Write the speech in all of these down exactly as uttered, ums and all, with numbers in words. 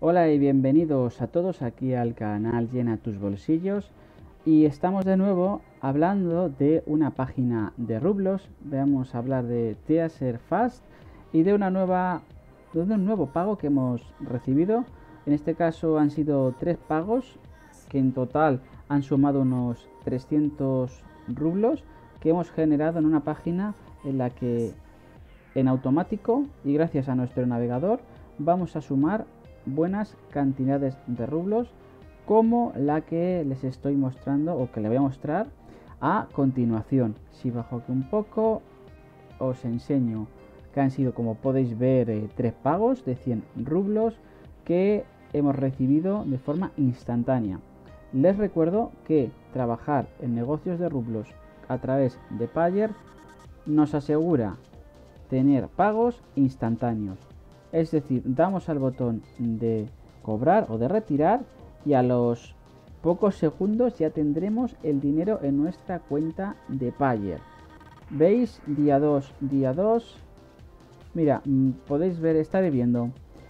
Hola y bienvenidos a todos aquí al canal Llena tus bolsillos, y estamos de nuevo hablando de una página de rublos. Vamos a hablar de Teaserfast y de una nueva de un nuevo pago que hemos recibido. En este caso han sido tres pagos que en total han sumado unos trescientos rublos que hemos generado en una página en la que en automático y gracias a nuestro navegador vamos a sumar buenas cantidades de rublos, como la que les estoy mostrando o que le voy a mostrar a continuación. Si bajo aquí un poco os enseño que han sido, como podéis ver, eh, tres pagos de cien rublos que hemos recibido de forma instantánea. Les recuerdo que trabajar en negocios de rublos a través de Payeer nos asegura tener pagos instantáneos. Es decir, damos al botón de cobrar o de retirar y a los pocos segundos ya tendremos el dinero en nuestra cuenta de Payeer. ¿Veis? Día dos, día dos. Mira, podéis ver, estaré viendo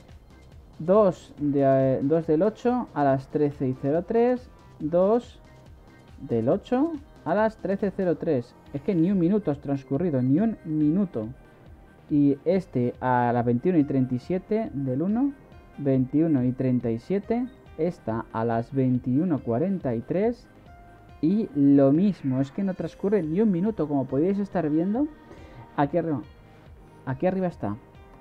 dos, de, dos del ocho a las trece y cero tres, dos del ocho a las trece y cero tres. Es que ni un minuto has transcurrido, ni un minuto. Y este a las veintiuno y treinta y siete del uno, veintiuno y treinta y siete, esta a las veintiuno y cuarenta y tres, y lo mismo, es que no transcurre ni un minuto, como podéis estar viendo. Aquí arriba, aquí arriba está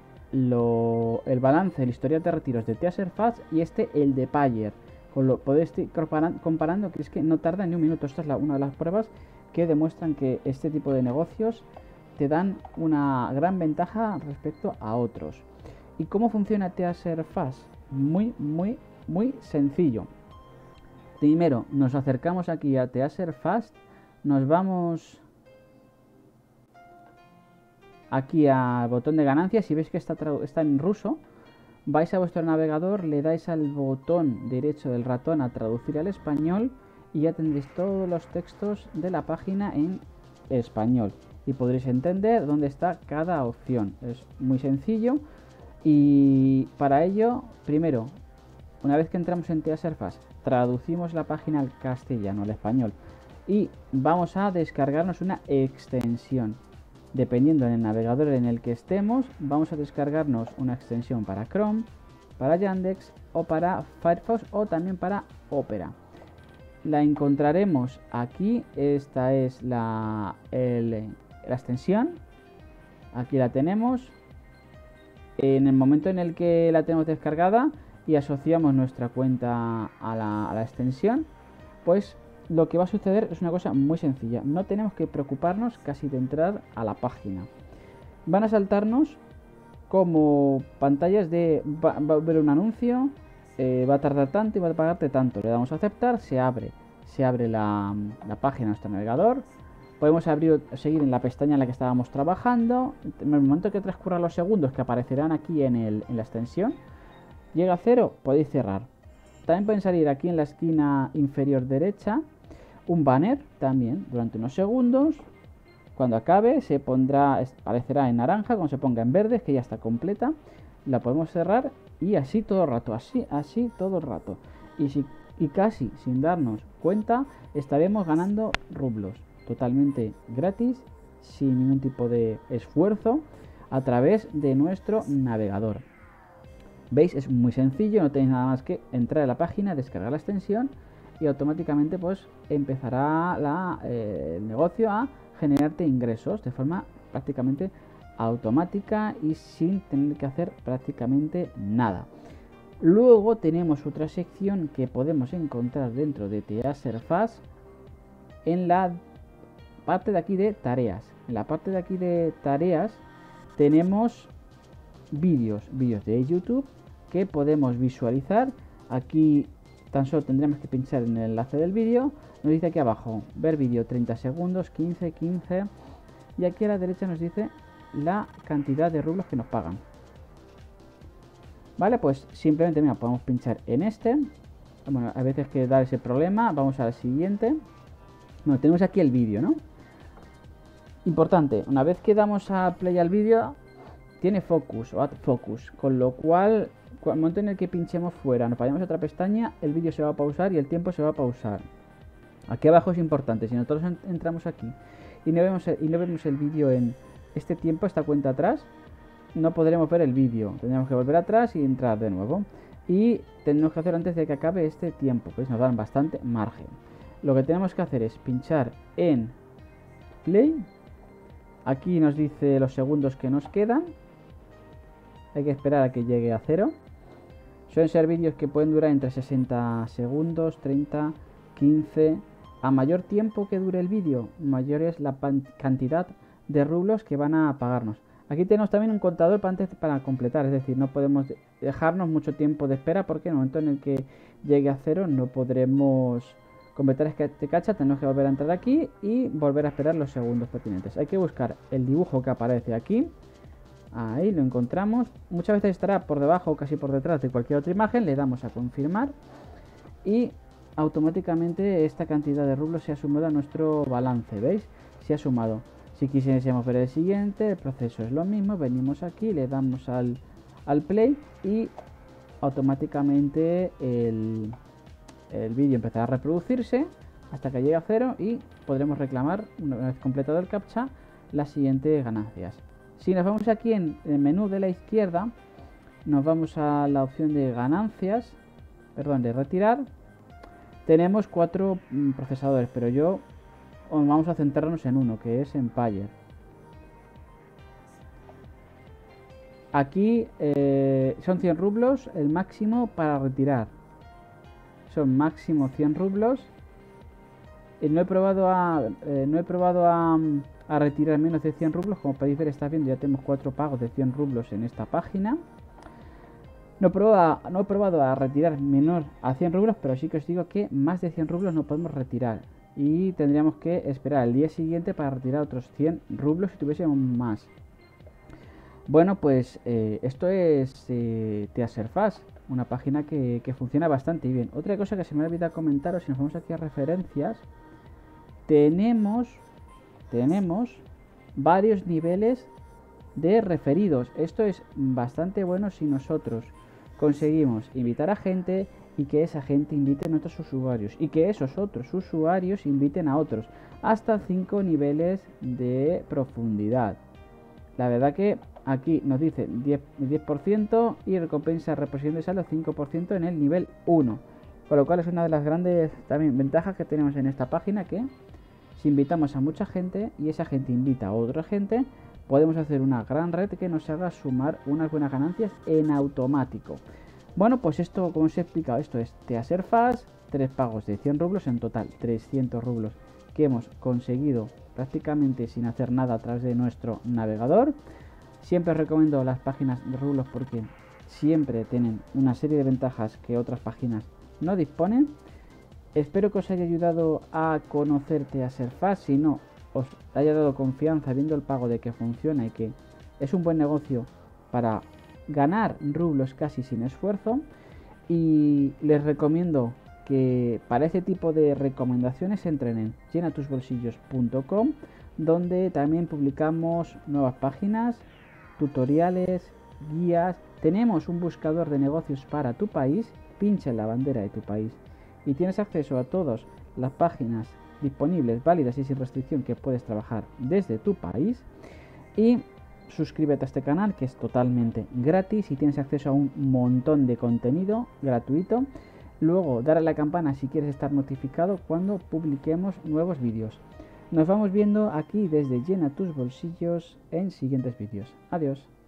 lo, el balance, el historial de retiros de Teaserfast y este el de Payeer. Con lo podéis ir comparando, que es que no tarda ni un minuto. Esta es la, una de las pruebas que demuestran que este tipo de negocios te dan una gran ventaja respecto a otros. ¿Y cómo funciona Teaserfast? Muy, muy, muy sencillo. Primero nos acercamos aquí a Teaserfast, nos vamos aquí al botón de ganancias y veis que está, está en ruso. Vais a vuestro navegador, le dais al botón derecho del ratón a traducir al español y ya tendréis todos los textos de la página en español y podréis entender dónde está cada opción. Es muy sencillo, y para ello, primero, una vez que entramos en Teaserfast, traducimos la página al castellano, al español, y vamos a descargarnos una extensión. Dependiendo del navegador en el que estemos, vamos a descargarnos una extensión para Chrome, para Yandex o para Firefox o también para Opera. La encontraremos aquí. Esta es la, el, la extensión. Aquí la tenemos. En el momento en el que la tenemos descargada y asociamos nuestra cuenta a la, a la extensión, pues lo que va a suceder es una cosa muy sencilla. No tenemos que preocuparnos casi de entrar a la página. Van a saltarnos como pantallas de va, va a ver un anuncio, eh, va a tardar tanto y va a pagarte tanto. Le damos a aceptar, se abre se abre la, la página de nuestro navegador. Podemos abrir seguir en la pestaña en la que estábamos trabajando. En el momento que transcurran los segundos que aparecerán aquí en, el, en la extensión, llega a cero, podéis cerrar. También pueden salir aquí en la esquina inferior derecha un banner también durante unos segundos. Cuando acabe se pondrá, aparecerá en naranja. Cuando se ponga en verde es que ya está completa. La podemos cerrar y así todo el rato, así, así todo el rato. Y, si, y casi sin darnos cuenta estaremos ganando rublos totalmente gratis, sin ningún tipo de esfuerzo, a través de nuestro navegador. ¿Veis? Es muy sencillo, no tenéis nada más que entrar a la página, descargar la extensión y automáticamente pues empezará la, eh, el negocio a generarte ingresos de forma prácticamente automática y sin tener que hacer prácticamente nada. Luego tenemos otra sección que podemos encontrar dentro de Teaserfast en la parte de aquí de tareas. En la parte de aquí de tareas tenemos vídeos, vídeos de YouTube que podemos visualizar. Aquí tan solo tendremos que pinchar en el enlace del vídeo. Nos dice aquí abajo, ver vídeo treinta segundos, quince, quince. Y aquí a la derecha nos dice la cantidad de rublos que nos pagan. Vale, pues simplemente, mira, podemos pinchar en este. Bueno, a veces que da ese problema. Vamos al siguiente. Bueno, tenemos aquí el vídeo, ¿no? Importante, una vez que damos a play al vídeo, tiene focus o add focus, con lo cual el momento en el que pinchemos fuera, nos vayamos a otra pestaña, el vídeo se va a pausar y el tiempo se va a pausar. Aquí abajo es importante, si nosotros entramos aquí y no vemos el, y no vemos el vídeo en este tiempo, esta cuenta atrás, no podremos ver el vídeo. Tendremos que volver atrás y entrar de nuevo. Y tenemos que hacer antes de que acabe este tiempo, pues nos dan bastante margen. Lo que tenemos que hacer es pinchar en play. Aquí nos dice los segundos que nos quedan. Hay que esperar a que llegue a cero. Suelen ser vídeos que pueden durar entre sesenta segundos, treinta, quince. A mayor tiempo que dure el vídeo, mayor es la cantidad de rublos que van a pagarnos. Aquí tenemos también un contador para, antes, para completar, es decir, no podemos dejarnos mucho tiempo de espera porque en el momento en el que llegue a cero no podremos completar este cacha. Tenemos que volver a entrar aquí y volver a esperar los segundos pertinentes. Hay que buscar el dibujo que aparece aquí. Ahí lo encontramos. Muchas veces estará por debajo o casi por detrás de cualquier otra imagen. Le damos a confirmar y automáticamente esta cantidad de rublos se ha sumado a nuestro balance. ¿Veis? Se ha sumado. Si quisiésemos ver el siguiente, el proceso es lo mismo. Venimos aquí, le damos al, al play y automáticamente el, el vídeo empezará a reproducirse hasta que llegue a cero y podremos reclamar, una vez completado el captcha, las siguientes ganancias. Si nos vamos aquí en el menú de la izquierda, nos vamos a la opción de ganancias, perdón, de retirar. Tenemos cuatro mm, procesadores, pero yo vamos a centrarnos en uno, que es Empire. Aquí eh, son cien rublos el máximo para retirar. Son máximo cien rublos. Y no he probado a eh, no he probado a, a retirar menos de cien rublos. Como podéis ver, está viendo, ya tenemos cuatro pagos de cien rublos en esta página. No he, probado a, no he probado a retirar menor a cien rublos, pero sí que os digo que más de cien rublos no podemos retirar. Y tendríamos que esperar el día siguiente para retirar otros cien rublos si tuviésemos más. Bueno, pues eh, esto es eh, Teaserfast, una página que, que funciona bastante bien. Otra cosa que se me ha olvidado comentaros, si nos vamos aquí a referencias, tenemos, tenemos varios niveles de referidos. Esto es bastante bueno si nosotros conseguimos invitar a gente y que esa gente invite a nuestros usuarios y que esos otros usuarios inviten a otros, hasta cinco niveles de profundidad. La verdad que aquí nos dice diez por ciento y recompensa reposición de saldo cinco por ciento en el nivel uno, con lo cual es una de las grandes también ventajas que tenemos en esta página, que si invitamos a mucha gente y esa gente invita a otra gente, podemos hacer una gran red que nos haga sumar unas buenas ganancias en automático. Bueno, pues esto, como os he explicado, esto es Teaserfast, tres pagos de cien rublos, en total trescientos rublos que hemos conseguido prácticamente sin hacer nada a través de nuestro navegador. Siempre os recomiendo las páginas de rublos porque siempre tienen una serie de ventajas que otras páginas no disponen. Espero que os haya ayudado a conocer Teaserfast. Si no, os haya dado confianza viendo el pago de que funciona y que es un buen negocio para ganar rublos casi sin esfuerzo. Y les recomiendo que para este tipo de recomendaciones entren en llena tus bolsillos punto com, donde también publicamos nuevas páginas, tutoriales, guías. Tenemos un buscador de negocios para tu país, pincha en la bandera de tu país y tienes acceso a todas las páginas disponibles, válidas y sin restricción, que puedes trabajar desde tu país. Y suscríbete a este canal, que es totalmente gratis y tienes acceso a un montón de contenido gratuito. Luego, dar a la campana si quieres estar notificado cuando publiquemos nuevos vídeos. Nos vamos viendo aquí desde Llena tus bolsillos en siguientes vídeos. Adiós.